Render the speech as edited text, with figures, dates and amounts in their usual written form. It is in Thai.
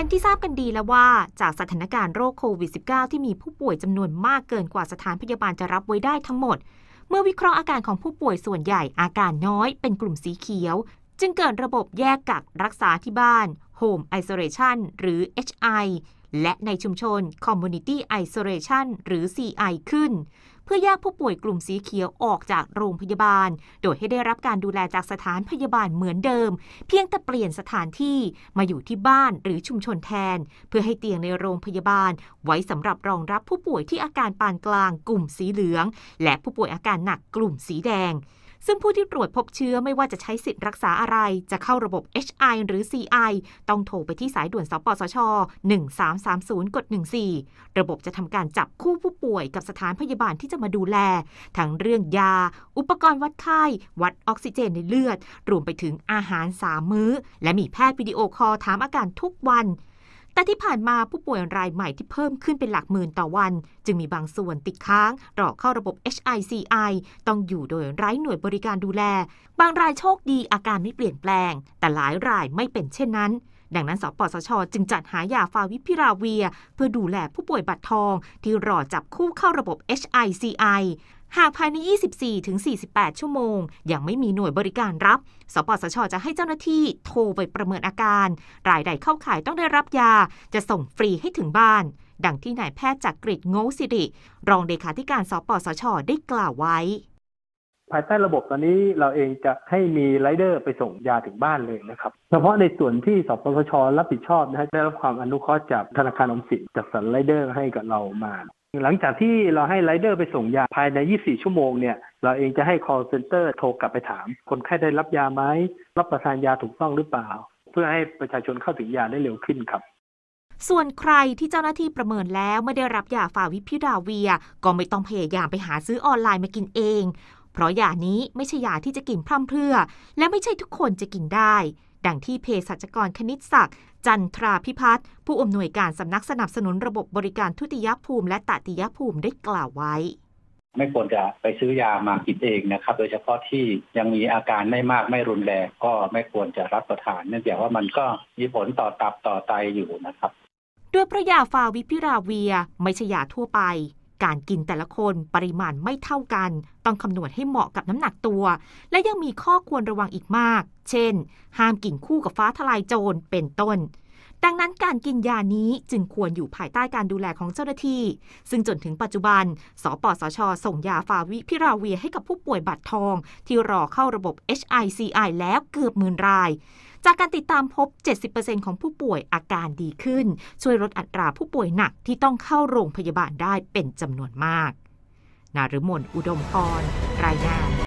เป็นที่ทราบกันดีแล้วว่าจากสถานการณ์โรคโควิด -19 ที่มีผู้ป่วยจำนวนมากเกินกว่าสถานพยาบาลจะรับไว้ได้ทั้งหมดเมื่อวิเคราะห์อาการของผู้ป่วยส่วนใหญ่อาการน้อยเป็นกลุ่มสีเขียวจึงเกิดระบบแยกกักรักษาที่บ้าน Home Isolation หรือ HI และในชุมชน Community Isolation หรือ CI ขึ้นเพื่อแยกผู้ป่วยกลุ่มสีเขียวออกจากโรงพยาบาลโดยให้ได้รับการดูแลจากสถานพยาบาลเหมือนเดิมเพียงแต่เปลี่ยนสถานที่มาอยู่ที่บ้านหรือชุมชนแทนเพื่อให้เตียงในโรงพยาบาลไว้สำหรับรองรับผู้ป่วยที่อาการปานกลางกลุ่มสีเหลืองและผู้ป่วยอาการหนักกลุ่มสีแดงซึ่งผู้ที่ตรวจพบเชื้อไม่ว่าจะใช้สิทธิ์รักษาอะไรจะเข้าระบบ HI หรือ CI ต้องโทรไปที่สายด่วนสปสช1330กด14ระบบจะทำการจับคู่ผู้ป่วยกับสถานพยาบาลที่จะมาดูแลทั้งเรื่องยาอุปกรณ์วัดไข้วัดออกซิเจนในเลือดรวมไปถึงอาหาร3 มื้อและมีแพทย์วิดีโอคอลถามอาการทุกวันแต่ที่ผ่านมาผู้ป่วยรายใหม่ที่เพิ่มขึ้นเป็นหลักหมื่นต่อวันจึงมีบางส่วนติดค้างรอเข้าระบบ HICI ต้องอยู่โดยไร้หน่วยบริการดูแลบางรายโชคดีอาการไม่เปลี่ยนแปลงแต่หลายรายไม่เป็นเช่นนั้นดังนั้นสปสช.จึงจัดหายาฟาวิพิราเวียเพื่อดูแลผู้ป่วยบัตรทองที่รอจับคู่เข้าระบบ HICIหากภายใน 24-48 ชั่วโมงยังไม่มีหน่วยบริการรับสปสช.จะให้เจ้าหน้าที่โทรไปประเมินอาการรายใดเข้าข่ายต้องได้รับยาจะส่งฟรีให้ถึงบ้านดังที่นายแพทย์จักริด โง่สิริรองเลขาธิการสปสช.ได้กล่าวไว้ภายใต้ระบบตอนนี้เราเองจะให้มีไรเดอร์ไปส่งยาถึงบ้านเลยนะครับเฉพาะในส่วนที่สปสช.รับผิดชอบนะได้รับความอนุเคราะห์จากธนาคารออมสินจัดสรรไรเดอร์ให้กับเรามาหลังจากที่เราให้ไรเดอร์ไปส่งยาภายใน24 ชั่วโมงเนี่ยเราเองจะให้ call center โทรกลับไปถามคนไข้ได้รับยาไหมรับประทานยาถูกต้องหรือเปล่าเพื่อให้ประชาชนเข้าถึงยาได้เร็วขึ้นครับส่วนใครที่เจ้าหน้าที่ประเมินแล้วไม่ได้รับยาฟาวิพิราเวียก็ไม่ต้องพยายามไปหาซื้อออนไลน์มากินเองเพราะยานี้ไม่ใช่ยาที่จะกินพร่ำเพรื่อและไม่ใช่ทุกคนจะกินได้ดังที่เภสัชกรคณิตศักดิ์จันทราพิพัฒน์ผู้อำนวยการสำนักสนับสนุนระบบบริการทุติยภูมิและตติยภูมิได้กล่าวไว้ไม่ควรจะไปซื้อยามากินเองนะครับโดยเฉพาะที่ยังมีอาการไม่มากไม่รุนแรงก็ไม่ควรจะรับประทานเนื่องจากว่ามันก็มีผลต่อตับต่อไตอยู่นะครับด้วยเพราะยาฟาวิพิราเวียไม่ใช่ยาทั่วไปการกินแต่ละคนปริมาณไม่เท่ากันต้องคำนวณให้เหมาะกับน้ำหนักตัวและยังมีข้อควรระวังอีกมากเช่นห้ามกินคู่กับฟ้าทลายโจรเป็นต้นดังนั้นการกินยานี้จึงควรอยู่ภายใต้การดูแลของเจ้าหน้าที่ซึ่งจนถึงปัจจุบันสปสช.ส่งยาฟาวิพิราเวียให้กับผู้ป่วยบัตรทองที่รอเข้าระบบ HICI แล้วเกือบ10,000 รายจากการติดตามพบ 70% ของผู้ป่วยอาการดีขึ้นช่วยลดอัตราผู้ป่วยหนักที่ต้องเข้าโรงพยาบาลได้เป็นจำนวนมากนฤมล อุดมพรรายงาน